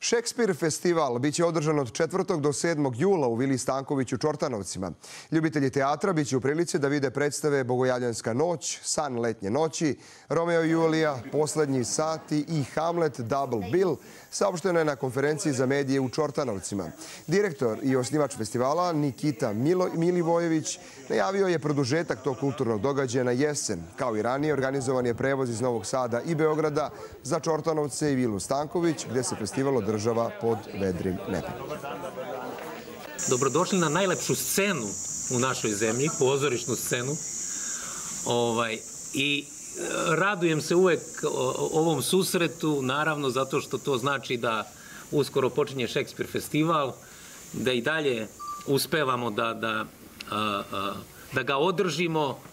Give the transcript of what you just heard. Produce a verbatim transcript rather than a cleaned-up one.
Šekspir festival biće održan od četvrtog do sedmog jula u Vili Stanković u Čortanovcima. Ljubitelji teatra biće u prilici da vide predstave Bogojavljanska noć, San letnje noći, Romeo i Julija, Poslednji sati i Hamlet Double Bill, saopšteno je na konferenciji za medije u Čortanovcima. Direktor i osnivač festivala Nikita Milivojević najavio je produžetak tog kulturnog događaja na jesen. Kao i ranije, organizovan je prevoz iz Novog Sada i Beograda za Čortanovce i Vilu Stanković, gde se festival održava pod vedrim nebom. Dobrodošli na najlepšu scenu u našoj zemlji, pozorišnu scenu. I radujem se uvek ovom susretu, naravno zato što to znači da uskoro počinje Šekspir festival, da i dalje uspevamo da ga održimo